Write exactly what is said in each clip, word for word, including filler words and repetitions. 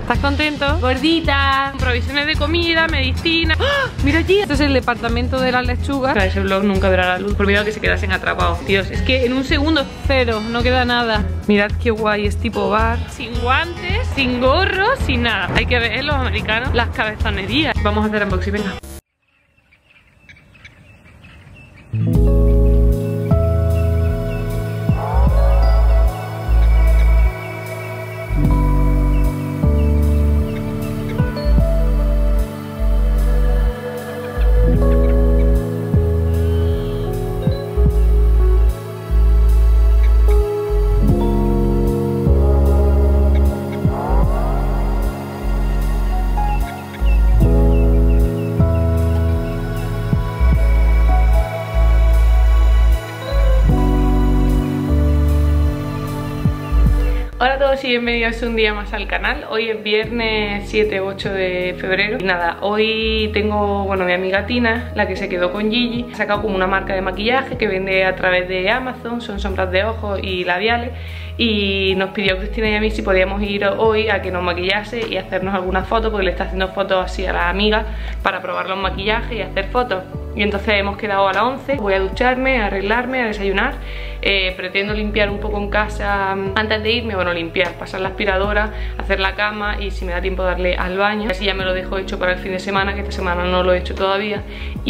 ¿Estás contento? Gordita. Provisiones de comida, medicina. ¡Ah! Mira allí. Este es el departamento de las lechugas. Para ese vlog nunca verá la luz. Por miedo a que se quedasen atrapados. Dios, es que en un segundo cero, no queda nada. Mirad qué guay, es tipo bar. Sin guantes, sin gorro, sin nada. Hay que ver los americanos las cabezonerías. Vamos a hacer unboxing, venga. Hola a todos y bienvenidos un día más al canal. Hoy es viernes siete u ocho de febrero. Y nada, hoy tengo, bueno, mi amiga Tina, la que se quedó con Gigi. Ha sacado como una marca de maquillaje que vende a través de Amazon. Son sombras de ojos y labiales. Y nos pidió Cristina y a mí si podíamos ir hoy a que nos maquillase y hacernos algunas fotos, porque le está haciendo fotos así a las amigas para probar los maquillajes y hacer fotos. Y entonces hemos quedado a las once. Voy a ducharme, a arreglarme, a desayunar. eh, Pretendo limpiar un poco en casa antes de irme. Bueno, limpiar, pasar la aspiradora, hacer la cama y si me da tiempo darle al baño. Así ya me lo dejo hecho para el fin de semana, que esta semana no lo he hecho todavía.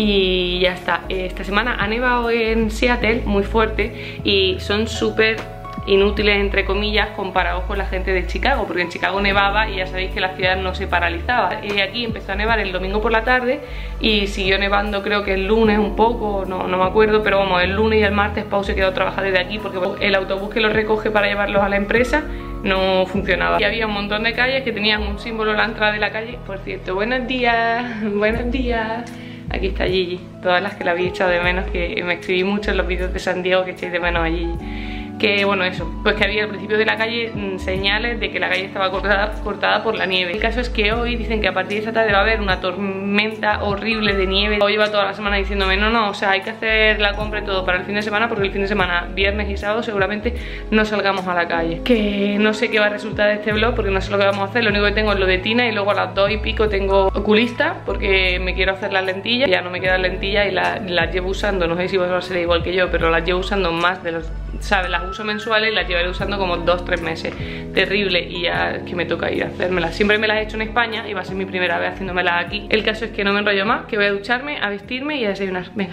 Y ya está. Esta semana ha nevado en Seattle muy fuerte y son súper inútiles entre comillas comparados con la gente de Chicago, porque en Chicago nevaba y ya sabéis que la ciudad no se paralizaba. Y aquí empezó a nevar el domingo por la tarde y siguió nevando creo que el lunes un poco, no, no me acuerdo, pero vamos, el lunes y el martes Pau se quedó a trabajar desde aquí porque el autobús que los recoge para llevarlos a la empresa no funcionaba. Y había un montón de calles que tenían un símbolo en la entrada de la calle. Por cierto, buenos días, buenos días. Aquí está Gigi, todas las que la habéis echado de menos, que me escribí mucho en los vídeos de San Diego que echéis de menos a Gigi. Que bueno, eso, pues que había al principio de la calle mmm, señales de que la calle estaba cortada, cortada por la nieve. El caso es que hoy dicen que a partir de esta tarde va a haber una tormenta horrible de nieve. Hoy lleva toda la semana diciéndome no, no, o sea, hay que hacer la compra y todo para el fin de semana, porque el fin de semana, viernes y sábado, seguramente no salgamos a la calle. Que no sé qué va a resultar de este vlog porque no sé lo que vamos a hacer. Lo único que tengo es lo de Tina y luego a las dos y pico tengo oculista porque me quiero hacer las lentillas. Ya no me quedan lentillas y las, las llevo usando, no sé si vosotros seréis igual que yo, pero las llevo usando más de los... ¿sabes? Las uso mensuales y las llevaré usando como dos tres meses. Terrible, y ya es que me toca ir a hacérmelas. Siempre me las he hecho en España y va a ser mi primera vez haciéndomelas aquí. El caso es que no me enrollo más, que voy a ducharme, a vestirme y a desayunar. Venga.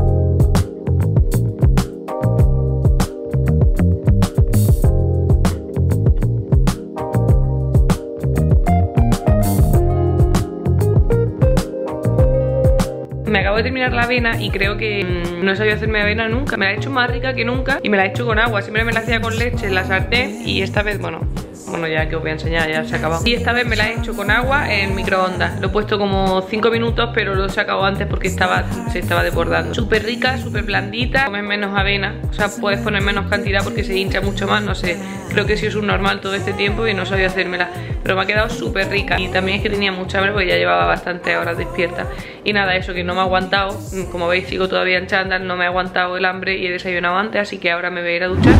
Me acabo de terminar la avena y creo que mmm, no he sabido hacerme avena nunca. Me la he hecho más rica que nunca y me la he hecho con agua. Siempre me la hacía con leche en la sartén y esta vez, bueno, bueno ya que os voy a enseñar, ya se ha acabado. Y esta vez me la he hecho con agua en microondas. Lo he puesto como cinco minutos, pero lo he sacado antes porque estaba, se estaba desbordando. Súper rica, súper blandita. Comes menos avena, o sea, puedes poner menos cantidad porque se hincha mucho más, no sé. Creo que sí es un normal todo este tiempo y no sabía hacérmela, pero me ha quedado súper rica. Y también es que tenía mucha hambre porque ya llevaba bastantes horas despierta. Y nada, eso, que no me ha aguantado. Como veis sigo todavía en chándal, no me ha aguantado el hambre y he desayunado antes, así que ahora me voy a ir a duchar.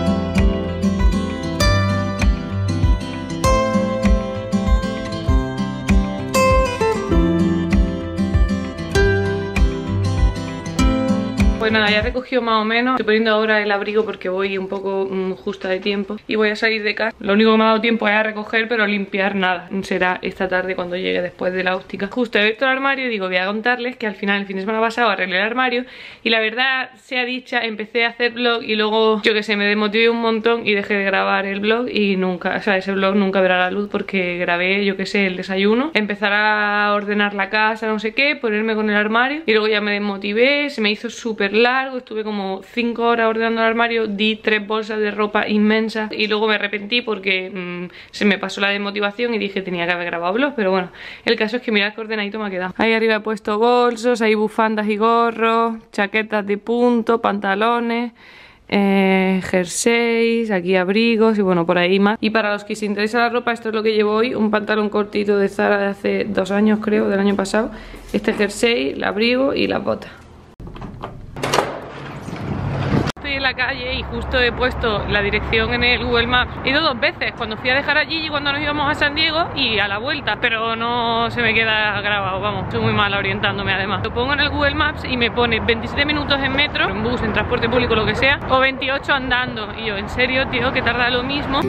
Pues nada, ya he recogido más o menos. Estoy poniendo ahora el abrigo porque voy un poco mmm, justa de tiempo y voy a salir de casa. Lo único que me ha dado tiempo es a recoger, pero limpiar nada. Será esta tarde cuando llegue después de la óptica. Justo he abierto el armario y digo, voy a contarles que al final el fin de semana pasado arreglé el armario y la verdad sea dicha, empecé a hacer vlog y luego yo que sé, me desmotivé un montón y dejé de grabar el vlog y nunca, o sea, ese vlog nunca verá la luz porque grabé, yo que sé, el desayuno, empezar a ordenar la casa, no sé qué, ponerme con el armario y luego ya me desmotivé, se me hizo súper largo, estuve como cinco horas ordenando el armario, di tres bolsas de ropa inmensas y luego me arrepentí porque mmm, se me pasó la desmotivación y dije tenía que haber grabado vlog, pero bueno, el caso es que mirad qué ordenadito me ha quedado. Ahí arriba he puesto bolsos, hay bufandas y gorros, chaquetas de punto, pantalones, eh, jerseys, aquí abrigos y bueno, por ahí más. Y para los que se interesa la ropa, esto es lo que llevo hoy: un pantalón cortito de Zara de hace dos años creo, del año pasado, este jersey, el abrigo y las botas. la calle y justo he puesto la dirección en el Google Maps. He ido dos veces, cuando fui a dejar a Gigi cuando nos íbamos a San Diego y a la vuelta, pero no se me queda grabado, vamos, soy muy mala orientándome además. Lo pongo en el Google Maps y me pone veintisiete minutos en metro, en bus, en transporte público, lo que sea, o veintiocho andando. Y yo, en serio, tío, que tarda lo mismo.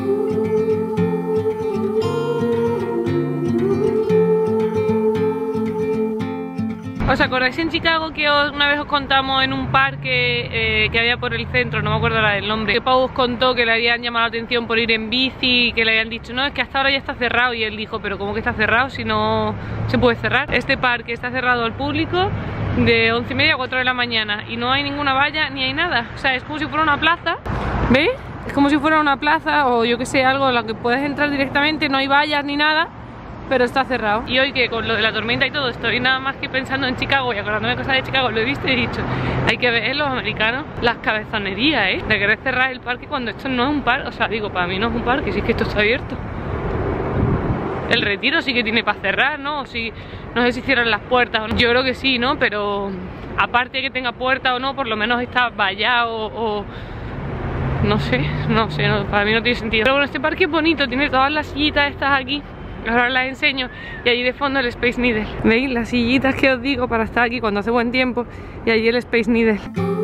¿Os acordáis en Chicago que os, una vez os contamos en un parque eh, que había por el centro, no me acuerdo ahora del nombre, que Pau os contó que le habían llamado la atención por ir en bici, que le habían dicho, no, es que hasta ahora ya está cerrado, y él dijo, pero ¿cómo que está cerrado si no se puede cerrar? Este parque está cerrado al público de once y media a cuatro de la mañana y no hay ninguna valla ni hay nada, o sea, es como si fuera una plaza, ¿veis? Es como si fuera una plaza o yo que sé, algo en la que puedes entrar directamente, no hay vallas ni nada, pero está cerrado. Y hoy que con lo de la tormenta y todo estoy nada más que pensando en Chicago y acordándome de cosas de Chicago, lo he visto y he dicho, hay que ver los americanos las cabezonerías, ¿eh? De querer cerrar el parque cuando esto no es un parque, o sea, digo, para mí no es un parque, si es que esto está abierto. El Retiro sí que tiene para cerrar, ¿no? O si, no sé si cierran las puertas o no. Yo creo que sí, ¿no? Pero aparte de que tenga puerta o no, por lo menos está vallado o... no sé, no sé, no, para mí no tiene sentido. Pero bueno, este parque es bonito, tiene todas las sillitas estas aquí. Ahora las enseño y allí de fondo el Space Needle. ¿Veis? Las sillitas que os digo para estar aquí cuando hace buen tiempo. Y allí el Space Needle.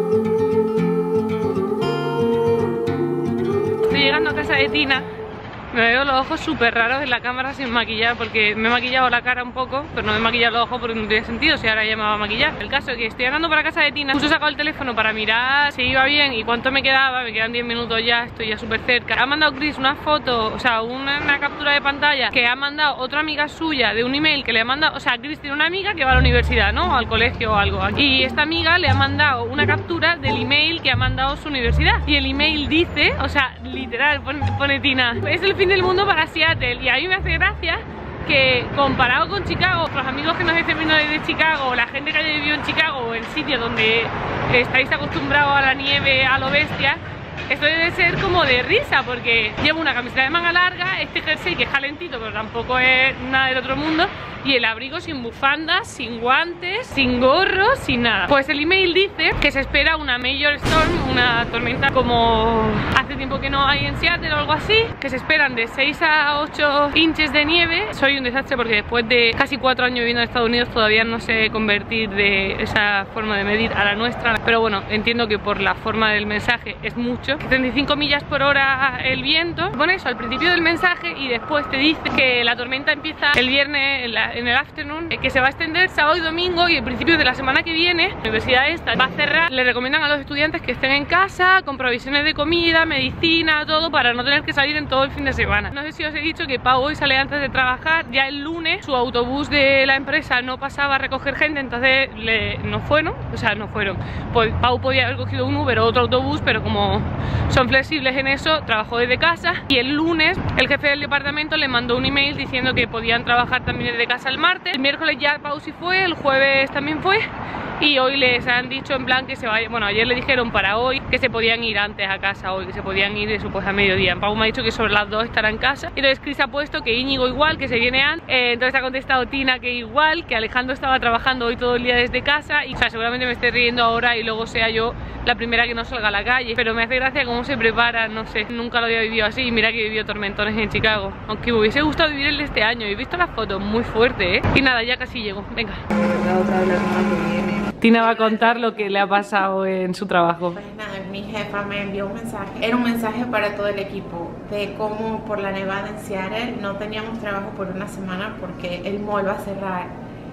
Estoy llegando a casa de Tina. Me veo los ojos súper raros en la cámara sin maquillar porque me he maquillado la cara un poco, pero no me he maquillado los ojos porque no tiene sentido si ahora ya me va a maquillar. El caso es que estoy andando para casa de Tina, justo he sacado el teléfono para mirar si iba bien y cuánto me quedaba, me quedan diez minutos ya, estoy ya súper cerca. Ha mandado Chris una foto, o sea, una, una captura de pantalla que ha mandado otra amiga suya de un email que le ha mandado, o sea, Chris tiene una amiga que va a la universidad, ¿no? Al colegio o algo. Y esta amiga le ha mandado una captura del email que ha mandado su universidad. Y el email dice, o sea, literal, pone, pone Tina, es el fin del mundo para Seattle. Y a mí me hace gracia que comparado con Chicago, los amigos que nos dicen vino desde Chicago, la gente que haya vivido en Chicago, el sitio donde estáis acostumbrados a la nieve, a lo bestia, esto debe ser como de risa porque llevo una camiseta de manga larga, este jersey que es calentito pero tampoco es nada del otro mundo, y el abrigo sin bufandas, sin guantes, sin gorro, sin nada. Pues el email dice que se espera una major storm, una tormenta como hace tiempo que no hay en Seattle o algo así, que se esperan de seis a ocho inches de nieve. Soy un desastre porque después de casi cuatro años viviendo en Estados Unidos todavía no sé convertir de esa forma de medir a la nuestra, pero bueno, entiendo que por la forma del mensaje es mucho. treinta y cinco millas por hora el viento, pone eso al principio del mensaje y después te dice que la tormenta empieza el viernes en, la, en el afternoon, que se va a extender sábado y domingo y el principio de la semana que viene la universidad esta va a cerrar. Le recomiendan a los estudiantes que estén en casa con provisiones de comida, medicina, todo para no tener que salir en todo el fin de semana. No sé si os he dicho que Pau hoy sale antes de trabajar, ya el lunes su autobús de la empresa no pasaba a recoger gente, entonces le, no fueron, o sea no fueron, pues Pau podía haber cogido un Uber o otro autobús, pero como son flexibles en eso, trabajó desde casa. Y el lunes el jefe del departamento le mandó un email diciendo que podían trabajar también desde casa el martes. El miércoles ya Pau sí fue, el jueves también fue. Y hoy les han dicho en plan que se vaya, bueno, ayer le dijeron para hoy que se podían ir antes a casa hoy, que se podían ir eso pues a mediodía. Pau me ha dicho que sobre las dos estará en casa. Y entonces Chris ha puesto que Íñigo igual, que se viene antes. Eh, entonces ha contestado Tina que igual, que Alejandro estaba trabajando hoy todo el día desde casa. Y o sea, seguramente me esté riendo ahora y luego sea yo la primera que no salga a la calle. Pero me hace gracia cómo se prepara, no sé, nunca lo había vivido así. Mira que he vivido tormentones en Chicago, aunque me hubiese gustado vivir el de este año. He visto las fotos, muy fuerte, ¿eh? Y nada, ya casi llego, venga. La otra vez la semana que viene. Tina va a contar lo que le ha pasado en su trabajo. Pues nada, mi jefa me envió un mensaje. Era un mensaje para todo el equipo de cómo por la nevada en Seattle no teníamos trabajo por una semana porque el mall va a cerrar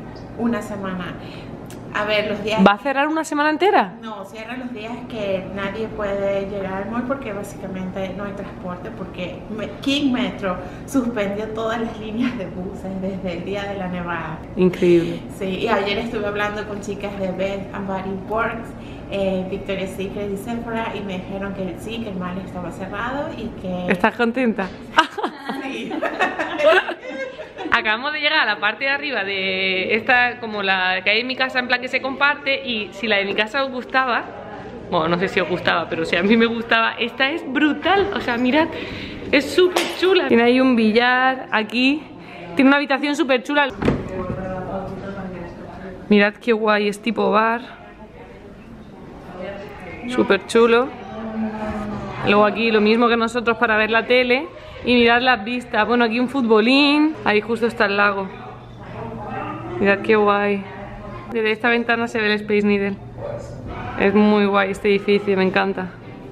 una semana. A ver, los días... ¿Va a cerrar una semana entera? No, cierra los días que nadie puede llegar al mall porque básicamente no hay transporte, porque King Metro suspendió todas las líneas de buses desde el día de la nevada. Increíble. Sí, y ayer estuve hablando con chicas de Bath and Body Works, eh, Victoria's Secret y Sephora, y me dijeron que sí, que el mall estaba cerrado y que... ¿Estás contenta? Sí. Acabamos de llegar a la parte de arriba de esta, como la que hay en mi casa, en plan que se comparte. Y si la de mi casa os gustaba, bueno, no sé si os gustaba, pero si a mí me gustaba, esta es brutal. O sea, mirad, es súper chula. Tiene ahí un billar aquí, tiene una habitación súper chula. Mirad qué guay, es tipo bar, súper chulo. Luego aquí lo mismo que nosotros para ver la tele y mirar las vistas. Bueno, aquí un futbolín. Ahí justo está el lago. Mirad qué guay. Desde esta ventana se ve el Space Needle. Es muy guay este edificio, me encanta.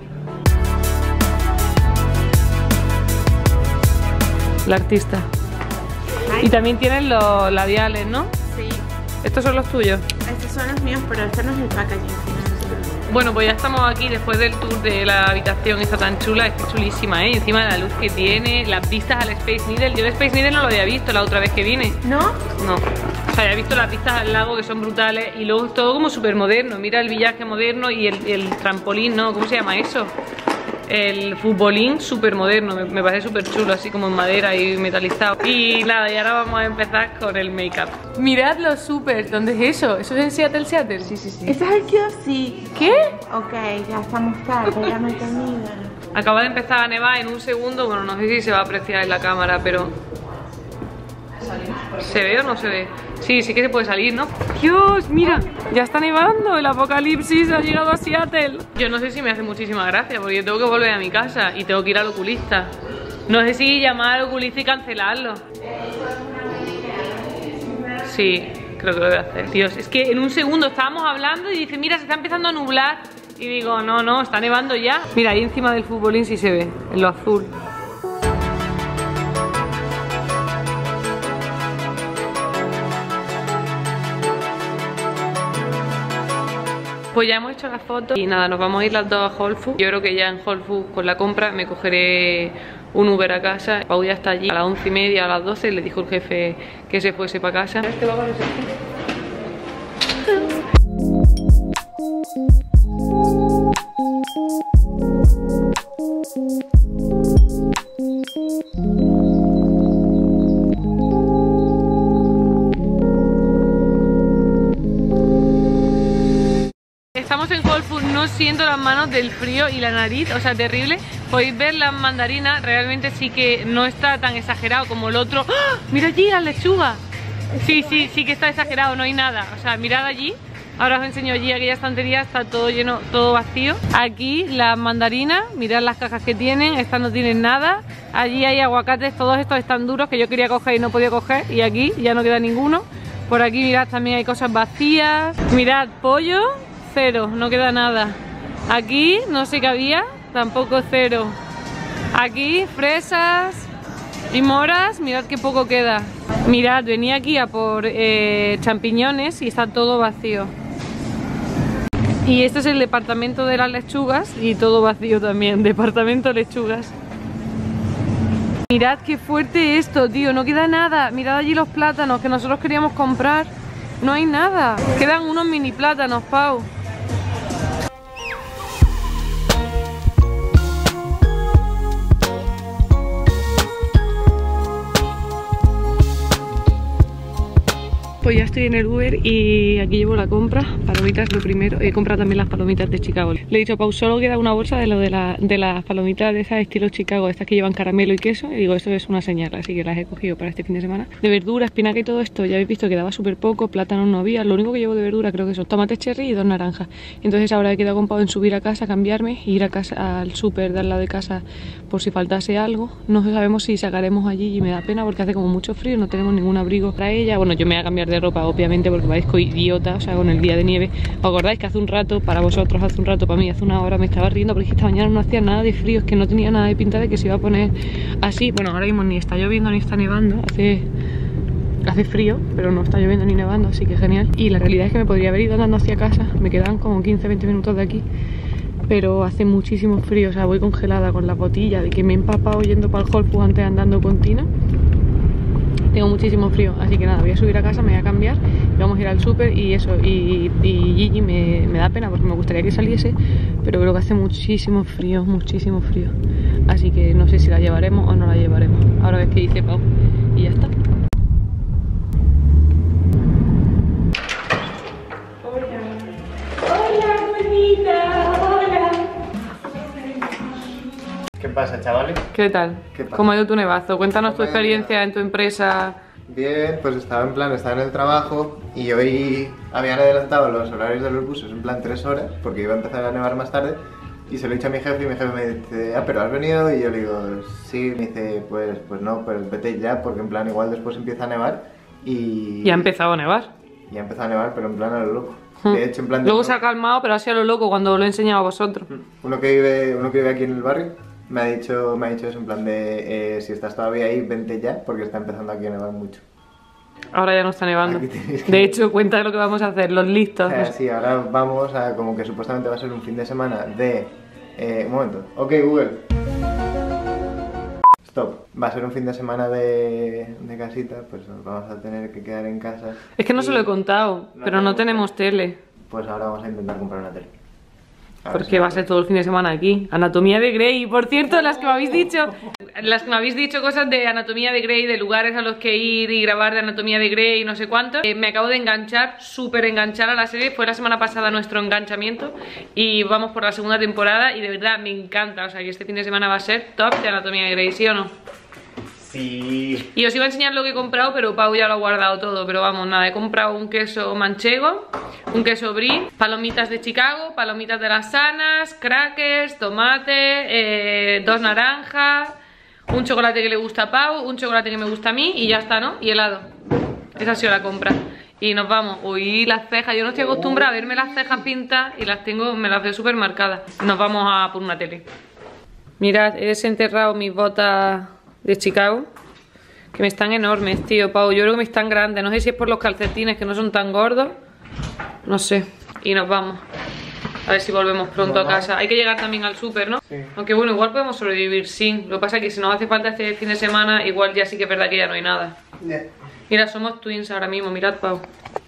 La artista. Y también tienen los labiales, ¿no? Sí. ¿Estos son los tuyos? Estos son los míos, pero este no es el packaging. Bueno, pues ya estamos aquí después del tour de la habitación esta tan chula. Es que es chulísima, ¿eh? Y encima de la luz que tiene, las vistas al Space Needle. Yo el Space Needle no lo había visto la otra vez que vine. ¿No? No. O sea, había visto las vistas al lago que son brutales. Y luego todo como súper moderno. Mira el villaje moderno y el, el trampolín, ¿no? ¿Cómo se llama eso? El futbolín súper moderno, me, me parece súper chulo, así como en madera y metalizado. Y nada, y ahora vamos a empezar con el make-up. Mirad los super, ¿dónde es eso? ¿Eso es en Seattle, Seattle? Sí, sí, sí. ¿Ese es el Q F C? ¿Qué? Ok, ya estamos tarde, ya me he tenido. Acaba de empezar a nevar en un segundo, bueno, no sé si se va a apreciar en la cámara, pero... ¿Se ve o no se ve? Sí, sí que se puede salir, ¿no? Dios, mira, ya está nevando, el apocalipsis ha llegado a Seattle. Yo no sé si me hace muchísima gracia porque yo tengo que volver a mi casa y tengo que ir al oculista. No sé si llamar al oculista y cancelarlo. Sí, creo que lo voy a hacer. Dios, es que en un segundo estábamos hablando y dice, mira, se está empezando a nublar. Y digo, no, no, está nevando ya. Mira, ahí encima del futbolín sí se ve, en lo azul. Pues ya hemos hecho las fotos y nada, nos vamos a ir las dos a Whole Foods. Yo creo que ya en Whole Foods con la compra me cogeré un Uber a casa. Pau ya está allí a las once y media, a las doce, le dijo el jefe que se fuese para casa. Este va a aparecer aquí. Estamos en Whole Foods, no siento las manos del frío y la nariz, o sea, terrible. Podéis ver las mandarinas, realmente sí que no está tan exagerado como el otro. ¡Ah! ¡Mira allí las lechugas! Sí, sí, sí que está exagerado, no hay nada. O sea, mirad allí, ahora os enseño allí, aquella estantería está todo lleno, todo vacío. Aquí las mandarinas, mirad las cajas que tienen, estas no tienen nada. Allí hay aguacates, todos estos están duros que yo quería coger y no podía coger. Y aquí ya no queda ninguno. Por aquí mirad también hay cosas vacías. Mirad, pollo. Cero, no queda nada. Aquí no sé qué había, tampoco cero. Aquí fresas y moras, mirad qué poco queda. Mirad, venía aquí a por eh, champiñones y está todo vacío. Y este es el departamento de las lechugas y todo vacío también, departamento lechugas. Mirad qué fuerte esto, tío, no queda nada. Mirad allí los plátanos que nosotros queríamos comprar. No hay nada. Quedan unos mini plátanos, Pau. Pues ya estoy en el Uber y aquí llevo la compra, palomitas lo primero, he comprado también las palomitas de Chicago. Le he dicho a Pau, solo queda una bolsa de lo de, la, de las palomitas de esas estilo Chicago, estas que llevan caramelo y queso, y digo, esto es una señal, así que las he cogido para este fin de semana. De verdura, espinaca y todo esto, ya habéis visto que daba súper poco, plátanos no había, lo único que llevo de verdura creo que son tomates cherry y dos naranjas. Entonces ahora he quedado con Pau en subir a casa, cambiarme, ir a casa al súper de al lado de casa por si faltase algo. No sabemos si sacaremos allí y me da pena porque hace como mucho frío, no tenemos ningún abrigo para ella. Bueno, yo me voy a cambiar de ropa obviamente porque parezco idiota, o sea, con el día de nieve. ¿Os acordáis que hace un rato, para vosotros hace un rato, para mí hace una hora me estaba riendo porque esta mañana no hacía nada de frío, es que no tenía nada de pinta de que se iba a poner así? Bueno, ahora mismo ni está lloviendo ni está nevando, hace, hace frío, pero no está lloviendo ni nevando, así que genial. Y la realidad es que me podría haber ido andando hacia casa, me quedan como quince veinte minutos de aquí, pero hace muchísimo frío, o sea, voy congelada con la botilla de que me he empapado yendo para el Whole Foods antes andando con Tina. Tengo muchísimo frío, así que nada, voy a subir a casa, me voy a cambiar y vamos a ir al súper y eso, y, y Gigi me, me da pena porque me gustaría que saliese, pero creo que hace muchísimo frío, muchísimo frío, así que no sé si la llevaremos o no la llevaremos. Ahora ves que dice Pau y ya está. Hola, hola bonita, hola. ¿Qué pasa, chavales? ¿Qué tal? ¿Qué pasa? ¿Cómo ha ido tu nevazo? Cuéntanos tu ¿Cómo ha ido? experiencia en tu empresa. Bien, pues estaba en plan, estaba en el trabajo y hoy habían adelantado los horarios de los buses en plan tres horas porque iba a empezar a nevar más tarde Y se lo he dicho a mi jefe y mi jefe me dice, ah, pero has venido, y yo le digo, sí, me dice, pues, pues no, pues vete ya, porque en plan igual después empieza a nevar y... Y ha empezado a nevar. Y ha empezado a nevar, pero en plan a lo loco. Hmm. De hecho, en plan de Luego no... se ha calmado, pero ha sido a lo loco cuando lo he enseñado a vosotros. Uno que vive, uno que vive aquí en el barrio me ha dicho, me ha dicho eso, en plan de, eh, si estás todavía ahí, vente ya, porque está empezando aquí a nevar mucho. Ahora ya no está nevando. Aquí tenéis que- De hecho, cuenta lo que vamos a hacer, los listos. O sea, sí, ahora vamos a, como que supuestamente va a ser un fin de semana de... Eh, un momento. Ok, Google. Stop. Va a ser un fin de semana de, de casita, pues nos vamos a tener que quedar en casa. Es que no y- se lo he contado, No pero no tenemos tenemos tele. Pues ahora vamos a intentar comprar una tele. A ver Porque si- va a ser todo el fin de semana aquí. Anatomía de Grey. Por cierto, las que me habéis dicho, las que me habéis dicho cosas de Anatomía de Grey, de lugares a los que ir y grabar de Anatomía de Grey y no sé cuánto. Eh, me acabo de enganchar, súper enganchar a la serie. Fue la semana pasada nuestro enganchamiento y vamos por la segunda temporada y de verdad me encanta. O sea que este fin de semana va a ser top de Anatomía de Grey, ¿sí o no? Sí. Y os iba a enseñar lo que he comprado, pero Pau ya lo ha guardado todo. Pero vamos, nada, he comprado un queso manchego, un queso brie, palomitas de Chicago, palomitas de las sanas, crackers, tomate, eh, dos naranjas, un chocolate que le gusta a Pau, un chocolate que me gusta a mí y ya está, ¿no? Y helado. Esa ha sido la compra. Y nos vamos. Uy, las cejas. Yo no estoy acostumbrada a verme las cejas pintadas y las tengo, me las veo súper marcadas. Nos vamos a por una tele. Mirad, he desenterrado mis botas de Chicago, que me están enormes, tío, Pau. Yo creo que me están grandes. No sé si es por los calcetines, que no son tan gordos. No sé. Y nos vamos. A ver si volvemos pronto a casa. Hay que llegar también al súper, ¿no? Sí. Aunque bueno, igual podemos sobrevivir sin. Lo que pasa es que si nos hace falta este fin de semana, igual ya sí que es verdad que ya no hay nada. Yeah. Mira, somos twins ahora mismo. Mirad, Pau.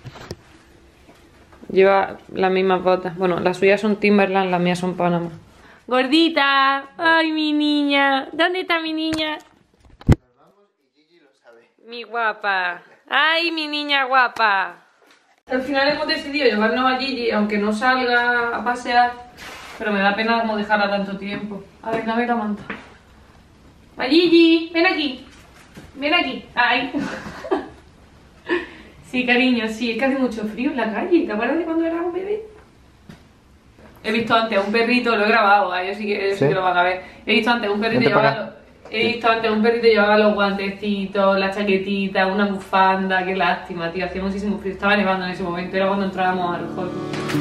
Lleva las mismas botas. Bueno, las suyas son Timberland, las mías son Panama. Gordita. Ay, mi niña. ¿Dónde está mi niña? Mi guapa. Ay, mi niña guapa. Al final hemos decidido llevarnos a Gigi, aunque no salga a pasear, pero me da pena como dejarla tanto tiempo. A ver, dame la manta. A Gigi, ven aquí. Ven aquí. Ay. Sí, cariño, sí, es que hace mucho frío en la calle. ¿Te acuerdas de cuando era un bebé? He visto antes a un perrito, lo he grabado, a ellos sí que, ellos sí ¿Sí? que lo van a ver. He visto antes a un perrito Vente llevaba para los, he visto antes a un perrito llevaba los guantecitos, la chaquetita, una bufanda, qué lástima, tío, hacía muchísimo frío, estaba nevando en ese momento, era cuando entrábamos al hall.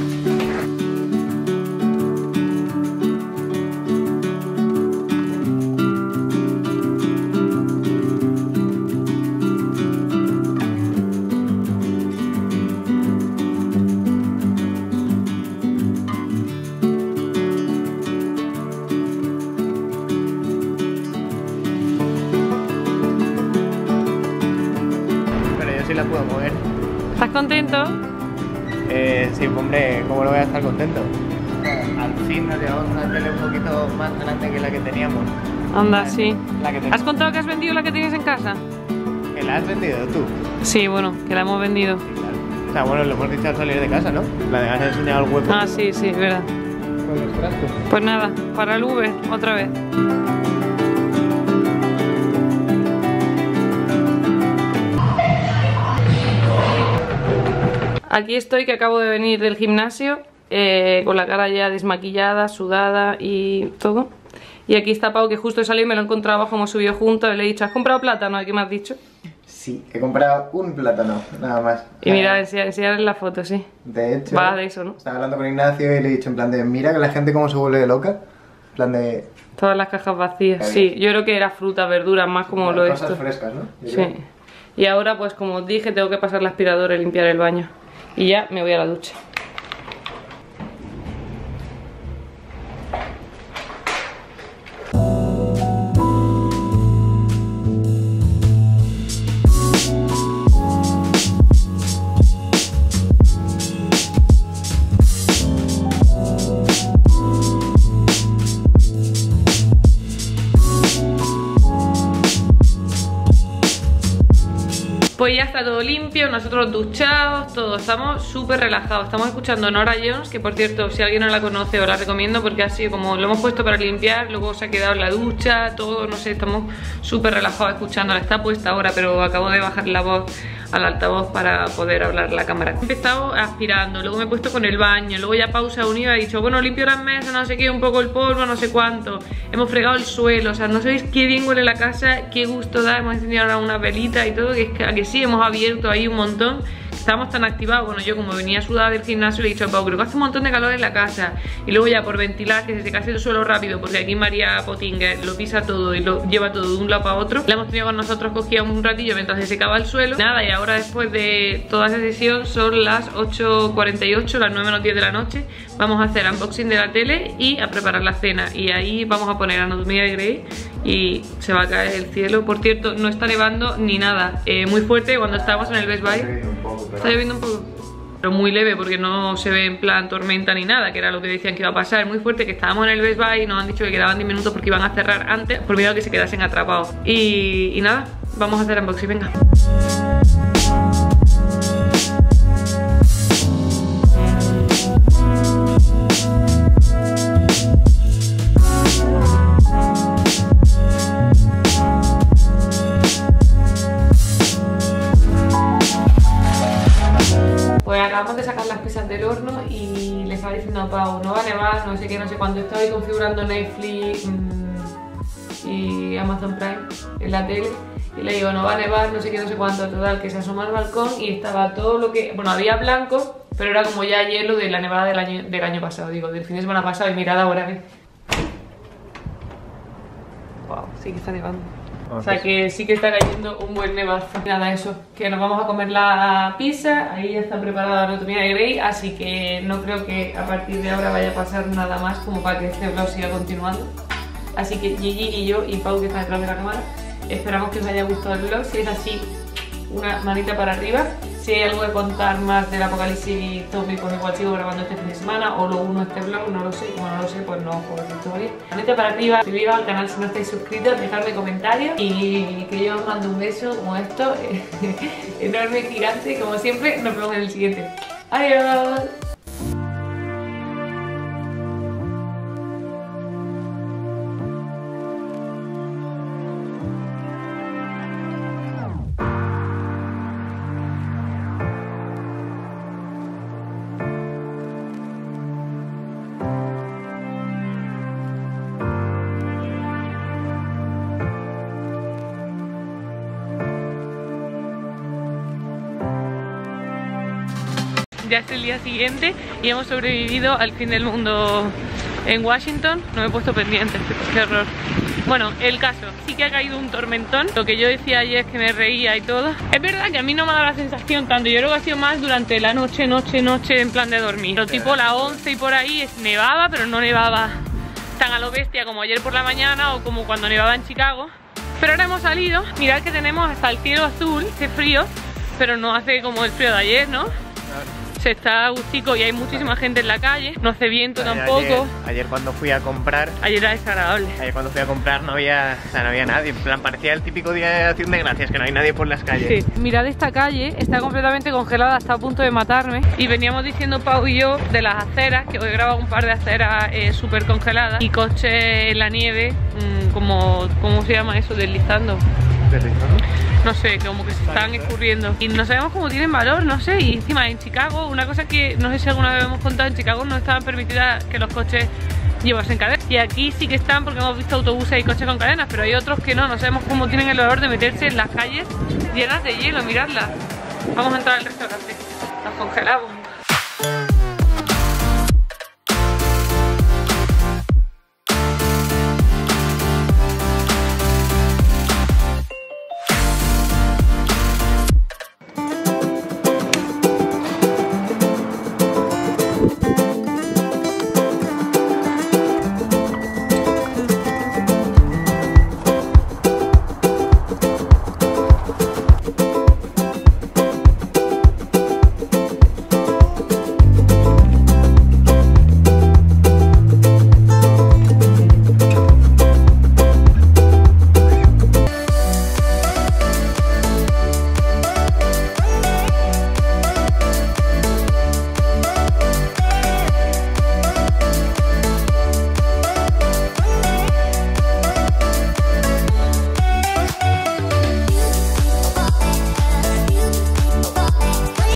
Pero yo sí la puedo mover. ¿Estás contento? Eh, sí, hombre, ¿cómo no voy a estar contento? Al fin nos llevamos una tele un poquito más grande que la que teníamos. Anda, sí. La que ¿Has teníamos. contado que has vendido la que tienes en casa? ¿Que la has vendido tú? Sí, bueno, que la hemos vendido. Sí, claro. O sea, bueno, lo hemos dicho al salir de casa, ¿no? La de has enseñado el hueco Ah, sí, sí, es verdad. con los trastos. Pues nada, para el Uber, otra vez. Aquí estoy, que acabo de venir del gimnasio, eh, con la cara ya desmaquillada, sudada y todo. Y aquí está Pau, que justo he salido y me lo he encontrado abajo, hemos subido juntos y le he dicho, ¿has comprado plátano? ¿Qué me has dicho? Sí, he comprado un plátano, nada más. Y mira, enseñar, enseñarles la foto, sí. De hecho, Va de eso, ¿no? estaba hablando con Ignacio y le he dicho en plan de, mira que la gente cómo se vuelve loca. En plan de... Todas las cajas vacías, sí. Yo creo que era fruta, verduras, más como lo de cosas esto. frescas, ¿no? Yo Sí. creo. Y ahora, pues como os dije, tengo que pasar la aspiradora y limpiar el baño. Y ya me voy a la ducha. Pues ya está todo limpio, nosotros duchados, todos, estamos súper relajados. Estamos escuchando Norah Jones, que por cierto, si alguien no la conoce os la recomiendo porque ha sido como, lo hemos puesto para limpiar, luego se ha quedado en la ducha, todo, no sé, estamos súper relajados escuchándola. Está puesta ahora, pero acabo de bajar la voz al altavoz para poder hablar a la cámara. He empezado aspirando, luego me he puesto con el baño, luego ya Pausa unida, he dicho, bueno, limpio las mesas, no sé qué, un poco el polvo, no sé cuánto. Hemos fregado el suelo, o sea, no sabéis qué bien huele la casa, qué gusto da. Hemos encendido ahora una velita y todo, que es que, a que sí, hemos abierto ahí un montón. Estábamos tan activados, bueno, yo como venía sudada del gimnasio le he dicho a Pau, creo que hace un montón de calor en la casa. Y luego ya por ventilar, que se secase el suelo rápido, porque aquí María Potinger lo pisa todo y lo lleva todo de un lado para otro. La hemos tenido con nosotros, cogíamos un ratillo mientras se secaba el suelo. Nada, y ahora después de toda esa sesión son las ocho cuarenta y ocho, las nueve menos diez de la noche. Vamos a hacer unboxing de la tele y a preparar la cena. Y ahí vamos a poner Anatomía de Grey y se va a caer el cielo. Por cierto, no está nevando ni nada, eh, muy fuerte cuando estábamos en el Best Buy. Está lloviendo un poco, pero muy leve porque no se ve en plan tormenta ni nada, que era lo que decían que iba a pasar. Muy fuerte, que estábamos en el Best Buy y nos han dicho que quedaban diez minutos porque iban a cerrar antes por miedo a que se quedasen atrapados. Y, y nada, vamos a hacer unboxing, venga. Pues acabamos de sacar las pizzas del horno y le estaba diciendo a Pau, no va a nevar, no sé qué, no sé cuánto. Estaba ahí configurando Netflix mmm, y Amazon Prime en la tele y le digo, no va a nevar, no sé qué, no sé cuánto. Total, que se asoma al balcón y estaba todo lo que... Bueno, había blanco, pero era como ya hielo de la nevada del año, del año pasado, digo, del fin de semana pasado. Y mirad ahora, ¿ves? Wow, sí que está nevando. O sea que sí que está cayendo un buen nevazo. Nada, eso, que nos vamos a comer la pizza. Ahí ya está preparada la Anatomía de Grey, así que no creo que a partir de ahora vaya a pasar nada más como para que este vlog siga continuando. Así que Gigi y yo y Pau, que está detrás de la cámara, esperamos que os haya gustado el vlog. Si es así, una manita para arriba. Si hay algo de contar más del apocalipsis zombie, pues igual sigo grabando este fin de semana o lo uno este vlog, no lo sé. Como no lo sé, pues no puedo decir todavía. Manita para arriba, suscribiros al canal si no estáis suscritos, dejadme comentarios y que yo os mando un beso como esto, enorme, gigante, como siempre. Nos vemos en el siguiente. Adiós. Ya es el día siguiente y hemos sobrevivido al fin del mundo en Washington. No me he puesto pendiente, qué horror. Bueno, el caso, sí que ha caído un tormentón. Lo que yo decía ayer es que me reía y todo. Es verdad que a mí no me ha dado la sensación tanto. Yo creo que ha sido más durante la noche, noche, noche en plan de dormir. Pero tipo las once y por ahí es, nevaba, pero no nevaba tan a lo bestia como ayer por la mañana o como cuando nevaba en Chicago. Pero ahora hemos salido, mirad que tenemos hasta el cielo azul, hace frío, pero no hace como el frío de ayer, ¿no? Se está agustico y hay muchísima gente en la calle. No hace viento ayer, tampoco. Ayer, ayer cuando fui a comprar... Ayer era desagradable. Ayer cuando fui a comprar no había, o sea, no había nadie. En plan, parecía el típico día de Acción de Gracias, que no hay nadie por las calles. Sí. Mirad esta calle, está completamente congelada, está a punto de matarme. Y veníamos diciendo Pau y yo de las aceras, que hoy he grabado un par de aceras eh, súper congeladas. Y coches en la nieve, mmm, como, ¿cómo se llama eso? Deslizando. ¿Deslizando? No sé, como que se están escurriendo. Y no sabemos cómo tienen valor, no sé. Y encima en Chicago, una cosa que no sé si alguna vez hemos contado, en Chicago no estaban permitidas que los coches llevasen cadenas. Y aquí sí que están porque hemos visto autobuses y coches con cadenas, pero hay otros que no. No sabemos cómo tienen el valor de meterse en las calles llenas de hielo, miradlas. Vamos a entrar al restaurante. Nos congelamos.